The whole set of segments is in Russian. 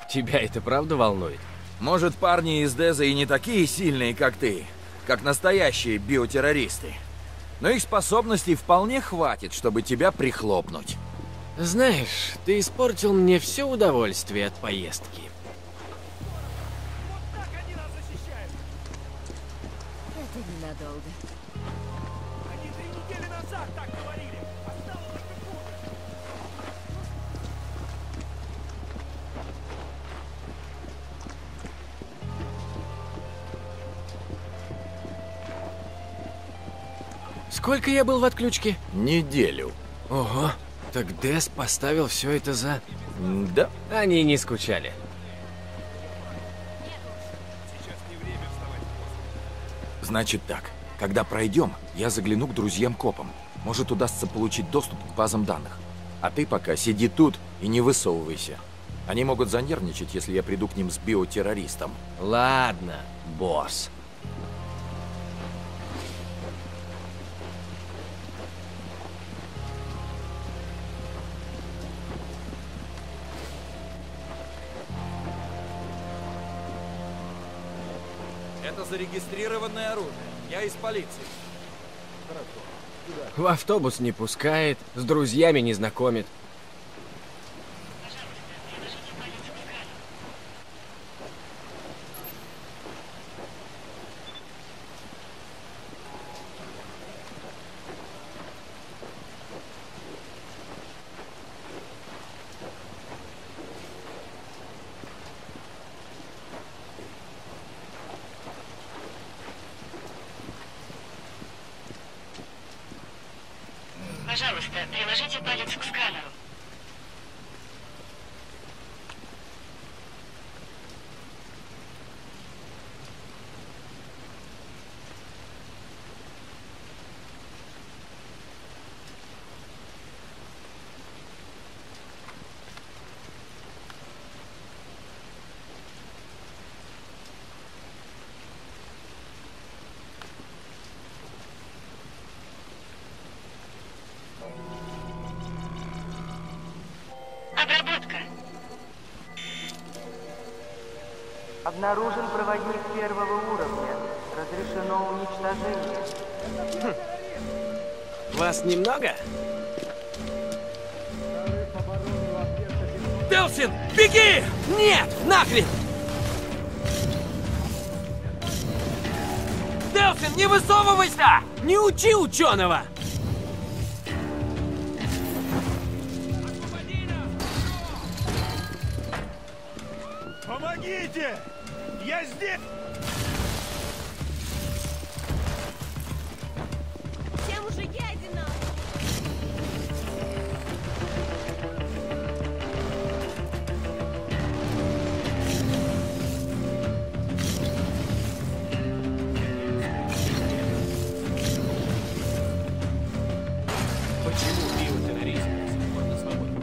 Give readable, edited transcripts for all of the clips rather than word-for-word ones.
Тебя это правда волнует? Может, парни из Деза и не такие сильные, как ты, как настоящие биотеррористы. Но их способностей вполне хватит, чтобы тебя прихлопнуть. Знаешь, ты испортил мне все удовольствие от поездки. Это ненадолго. Они 3 недели назад так говорили, а стало только хуже. Сколько я был в отключке? Неделю. Ого, так Дес поставил все это за... Да? Они не скучали. Сейчас не время вставать поздно. Значит так, когда пройдем, я загляну к друзьям-копам. Может, удастся получить доступ к базам данных. А ты пока сиди тут и не высовывайся. Они могут занервничать, если я приду к ним с биотеррористом. Ладно, босс. Это зарегистрированное оружие. Я из полиции. В автобус не пускает, с друзьями не знакомит. Пожалуйста, приложите палец к сканеру. Обработка. Обнаружен проводник первого уровня. Разрешено уничтожение. Вас немного? Делсин, беги! Нет, нахрен! Делсин, не высовывайся! Не учи ученого! Помогите! Я здесь! Всем уже ядено! Почему биотеррористы до сих пор на свободе?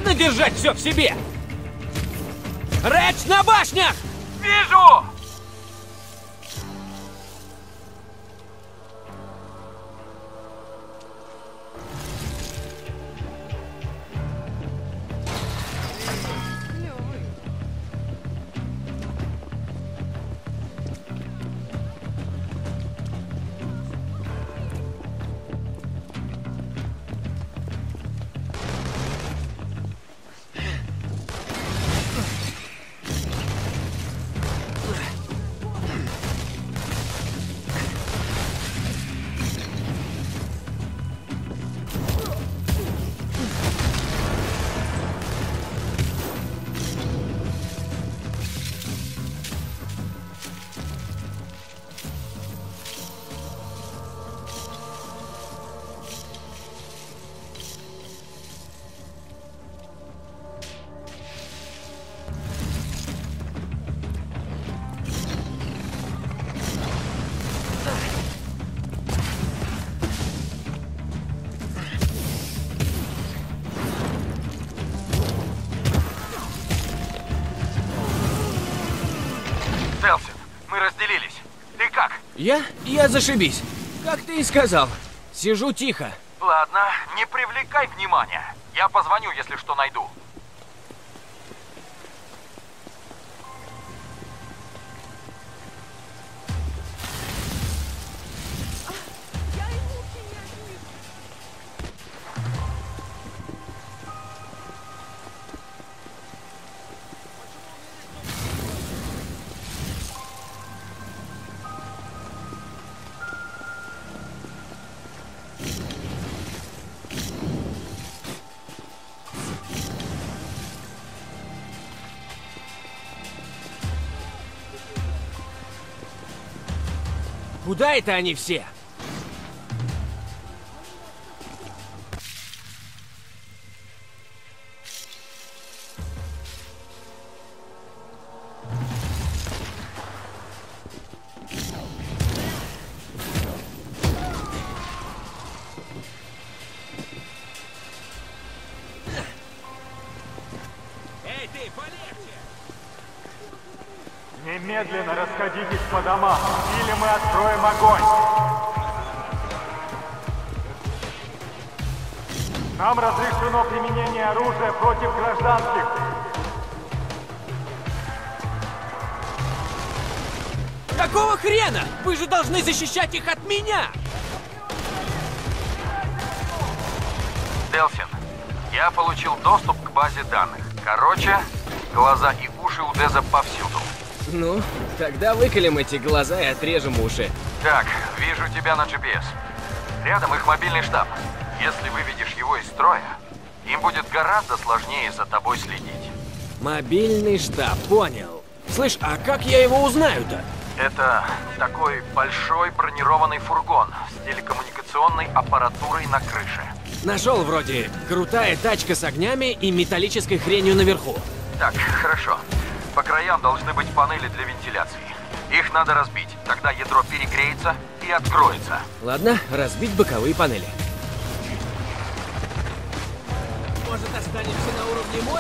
Ладно держать все в себе? Редж на башнях! Вижу! Делсин, мы разделились. Ты как? Я зашибись. Как ты и сказал. Сижу тихо. Ладно, не привлекай внимания. Я позвоню, если что найду. Куда это они все? Эй, ты, полегче! Немедленно расходитесь по домам, или мы откроем огонь. Нам разрешено применение оружия против гражданских. Какого хрена? Вы же должны защищать их от меня! Делсин, я получил доступ к базе данных. Короче, глаза и уши у Деза повсюду. Ну, тогда выколем эти глаза и отрежем уши. Так, вижу тебя на GPS. Рядом их мобильный штаб. Если выведешь его из строя, им будет гораздо сложнее за тобой следить. Мобильный штаб, понял. Слышь, а как я его узнаю-то? Это такой большой бронированный фургон с телекоммуникационной аппаратурой на крыше. Нашел вроде крутая тачка с огнями и металлической хренью наверху. Так, хорошо. По краям должны быть панели для вентиляции. Их надо разбить, тогда ядро перегреется и откроется. Ладно, разбить боковые панели. Может, останемся на уровне моря?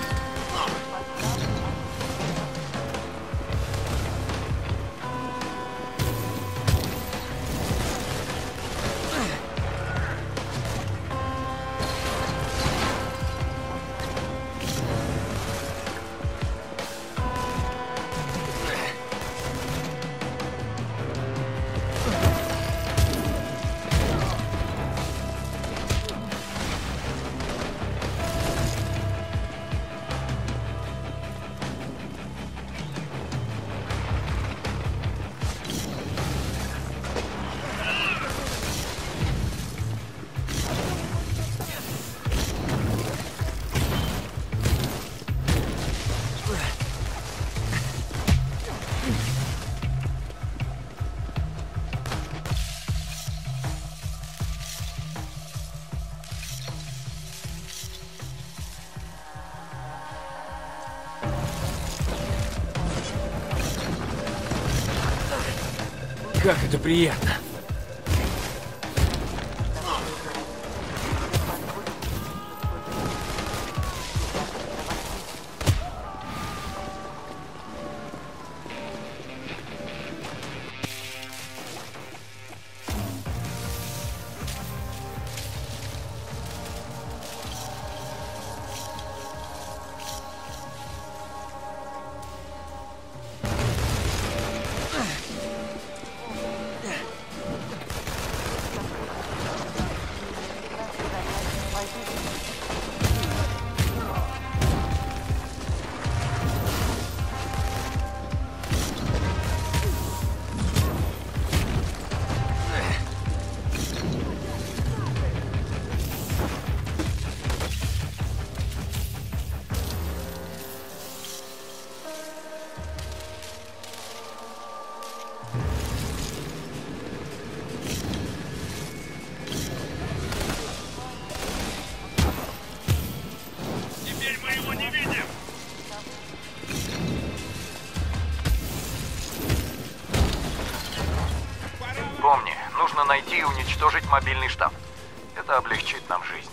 Как это приятно. найти и уничтожить мобильный штаб. Это облегчит нам жизнь.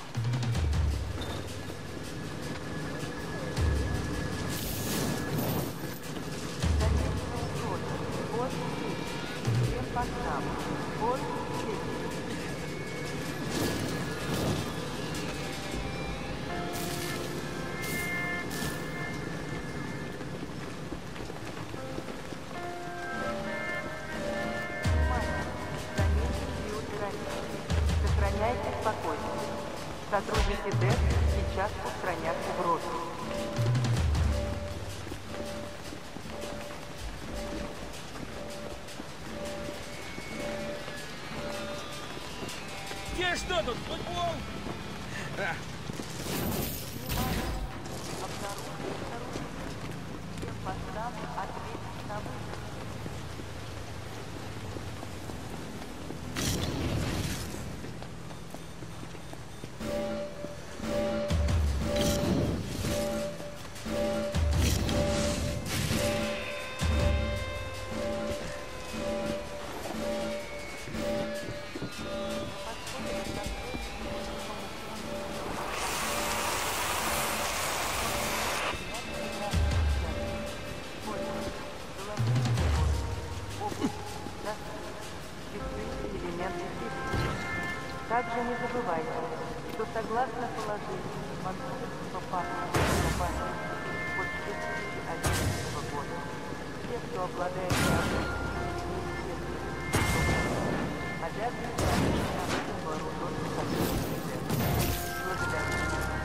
Сохраняйте спокойствие. Сотрудники ДЭС сейчас устранят угрозу. Где что тут, футбол? Также не забывайте, что согласно положению Московского пакта безопасности от 2011 года, все, кто обладает обязаны совершить вооруженных сотрудников. Благодарю.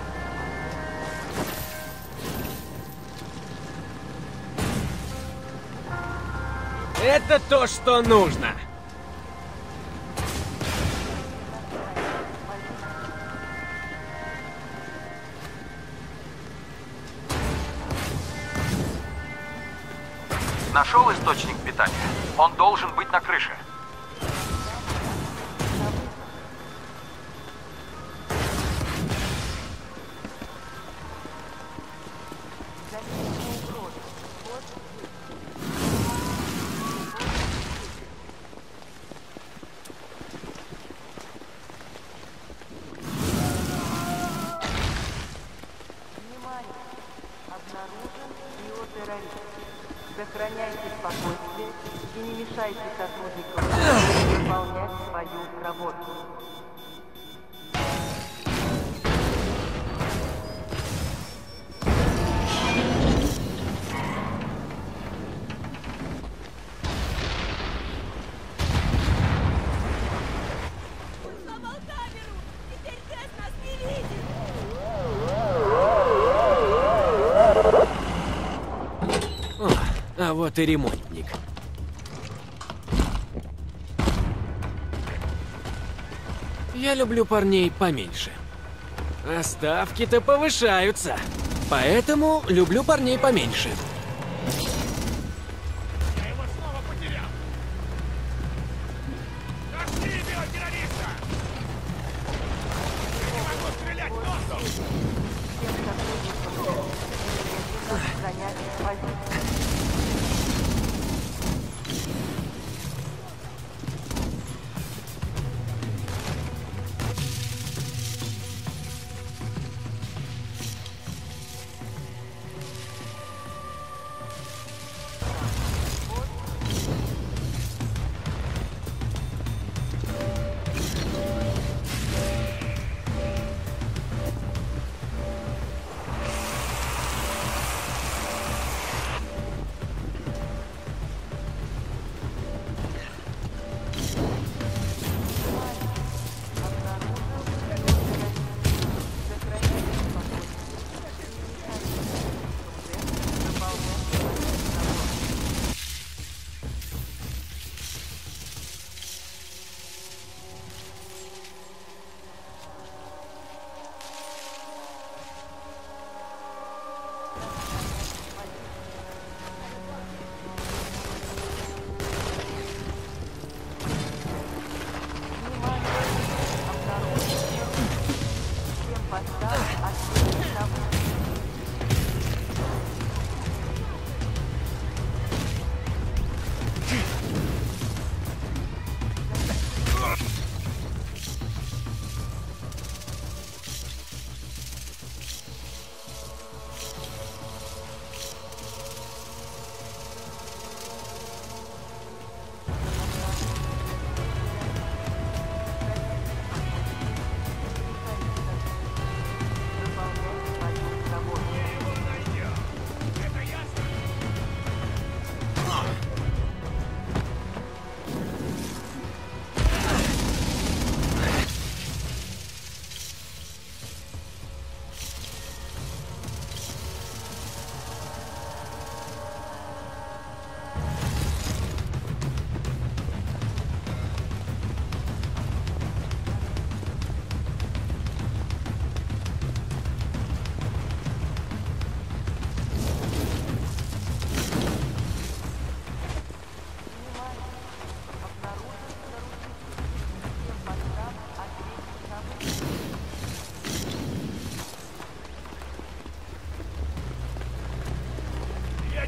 Это то, что нужно. Нашел источник питания? Он должен быть на крыше. Сохраняйте спокойствие и не мешайте сотрудникам выполнять свою работу. Сломал камеру! Теперь ДЭС нас не видит! А вот и ремонтник. Я люблю парней поменьше. А ставки-то повышаются. Поэтому люблю парней поменьше. Я его снова потерял. Нашли биотеррориста! Я не могу стрелять в воздух! Всем сотрудникам занять позиции.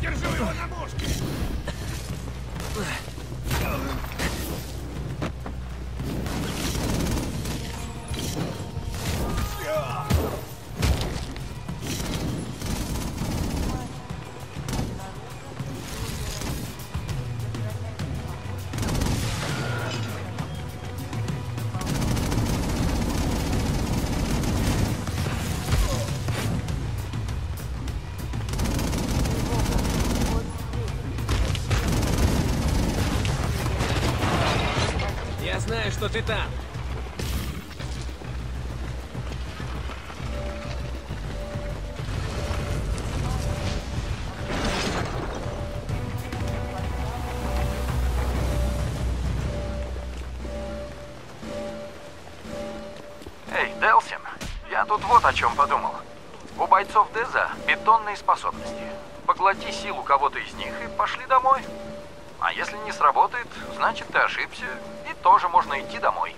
держу его на мушке! Я знаю, что ты там. Эй, Делсин, я тут вот о чем подумал. У бойцов Деза бетонные способности. Поглоти силу кого-то из них и пошли домой. А если не сработает, значит ты ошибся, и тоже можно идти домой.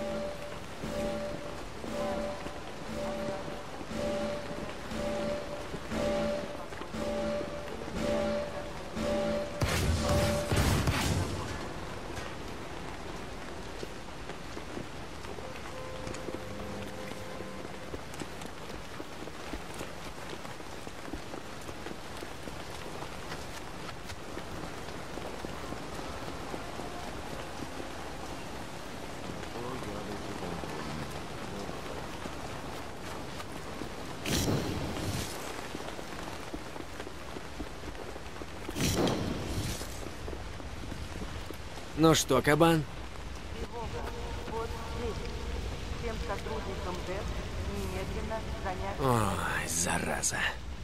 Ну что, кабан? Тревога. Вот здесь. Всем сотрудникам ДЭС немедленно занять... Ой, зараза.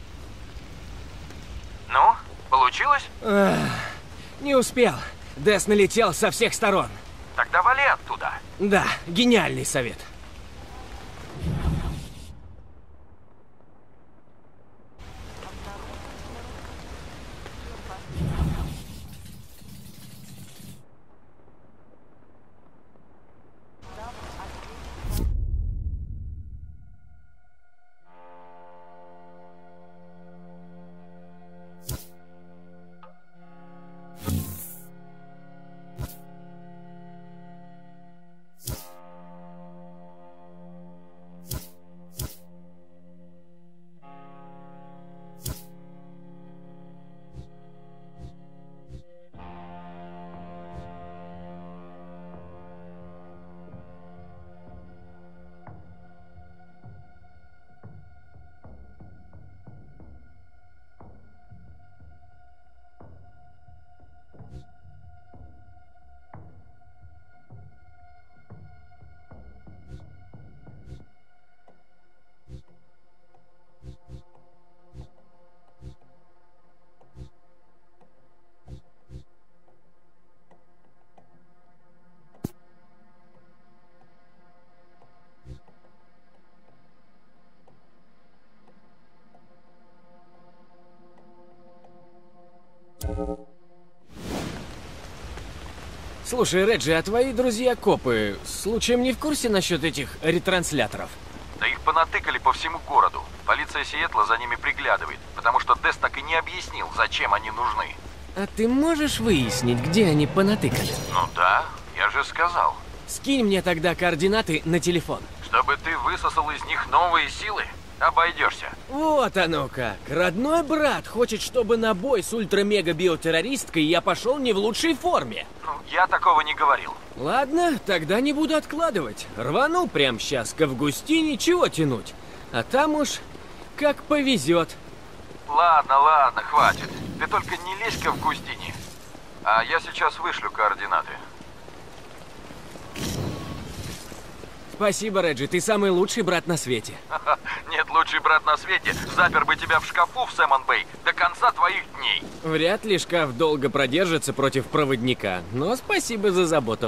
Ну, получилось? Не успел. Дэс налетел со всех сторон. Тогда вали оттуда. Да, гениальный совет. Слушай, Реджи, а твои друзья-копы случаем не в курсе насчет этих ретрансляторов? Да их понатыкали по всему городу. Полиция Сиэтла за ними приглядывает, потому что Дес так и не объяснил, зачем они нужны. А ты можешь выяснить, где они понатыкали? Ну да, я же сказал. Скинь мне тогда координаты на телефон. Чтобы ты высосал из них новые силы, обойдешься. Вот оно как. Родной брат хочет, чтобы на бой с ультра-мега-биотеррористкой я пошел не в лучшей форме. Ну, я такого не говорил. Ладно, тогда не буду откладывать. Рвану прямо сейчас к Августине, чего тянуть. А там уж как повезет. Ладно, хватит. Ты только не лезь к Августине. А я сейчас вышлю координаты. Спасибо, Реджи, ты самый лучший брат на свете. Нет, лучший брат на свете запер бы тебя в шкафу в Сэмон-Бэй до конца твоих дней. Вряд ли шкаф долго продержится против проводника, но спасибо за заботу.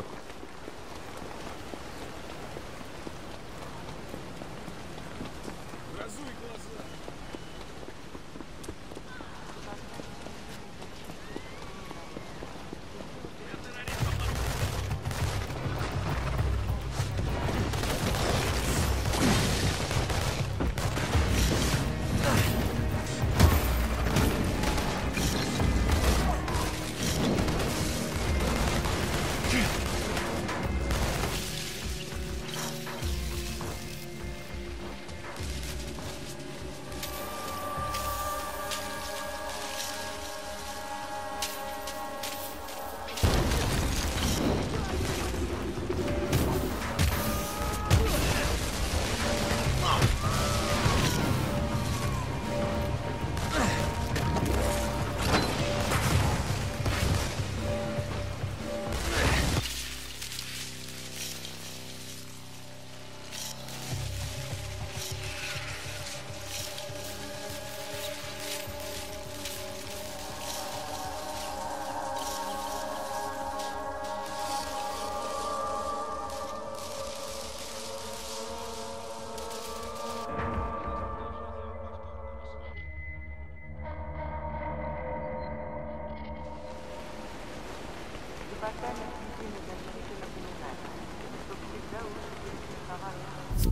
Департамент единой защиты напоминает, что всегда лучше перестраховаться.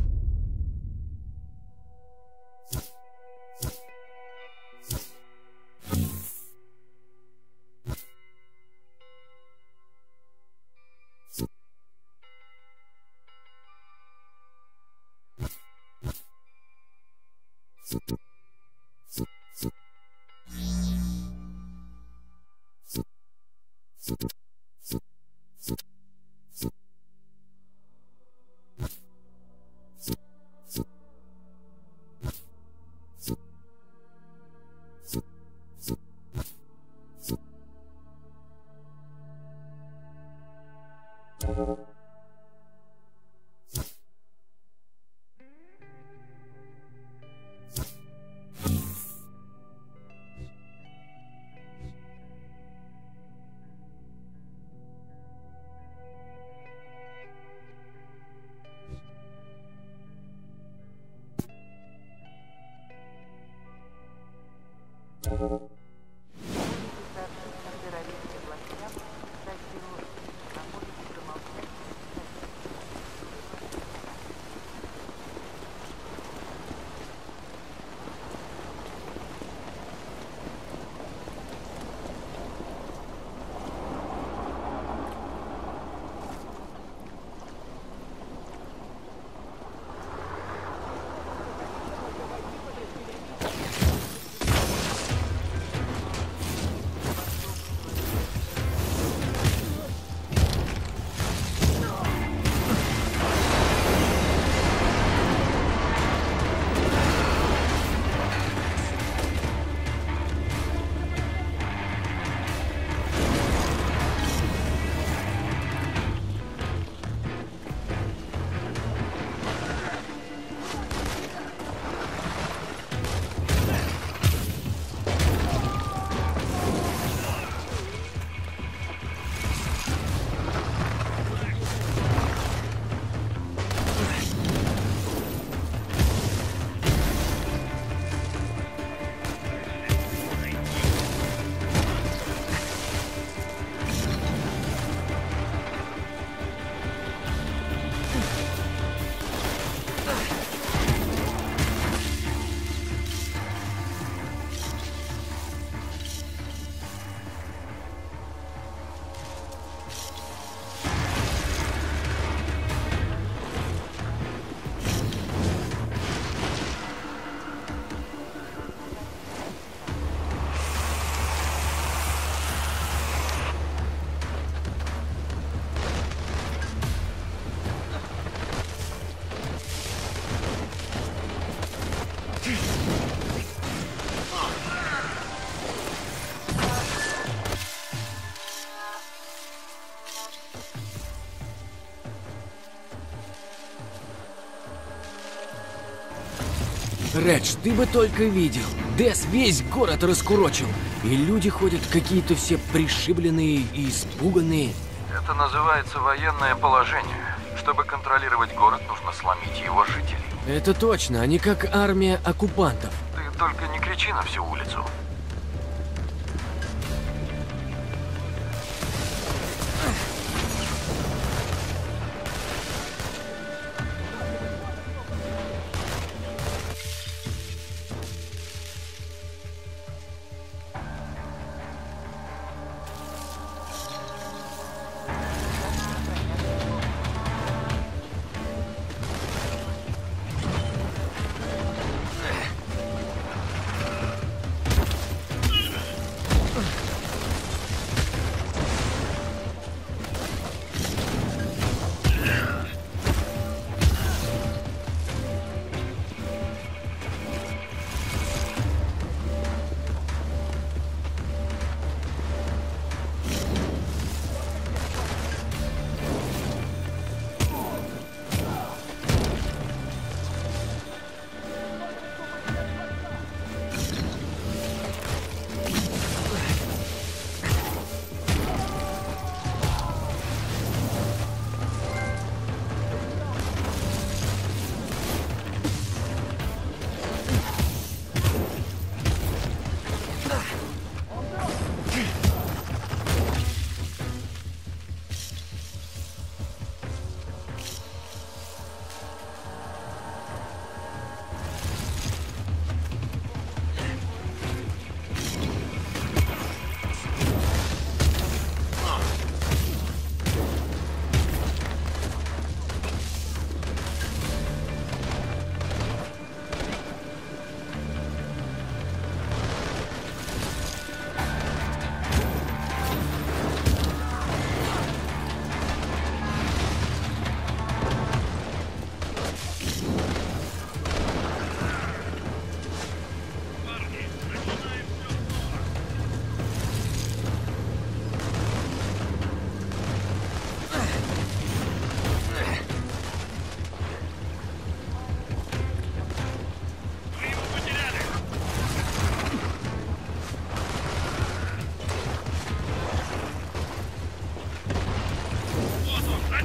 Редж, ты бы только видел. Дес весь город раскурочил. И люди ходят какие-то все пришибленные и испуганные. Это называется военное положение. Чтобы контролировать город, нужно сломить его жителей. Это точно, они как армия оккупантов. Ты только не кричи на всю улицу.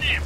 ним!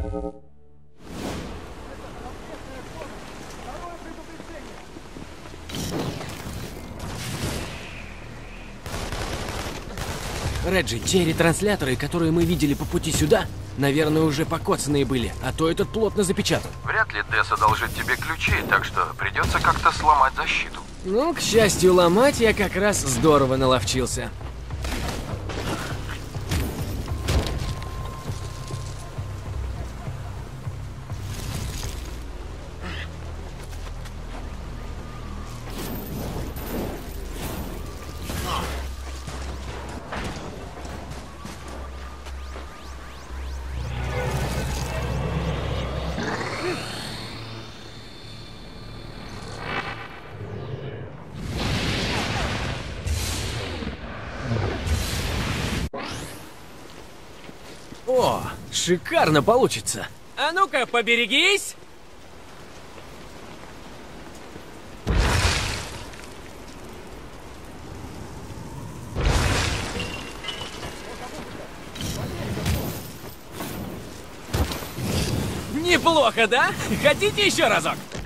Реджи, те ретрансляторы, которые мы видели по пути сюда, наверное, уже покоцанные были, а то этот плотно запечатан. Вряд ли Десс одолжит тебе ключи, так что придется как-то сломать защиту. Ну, к счастью, ломать я как раз здорово наловчился. О, шикарно получится. А ну-ка, поберегись! Неплохо, да? Хотите еще разок?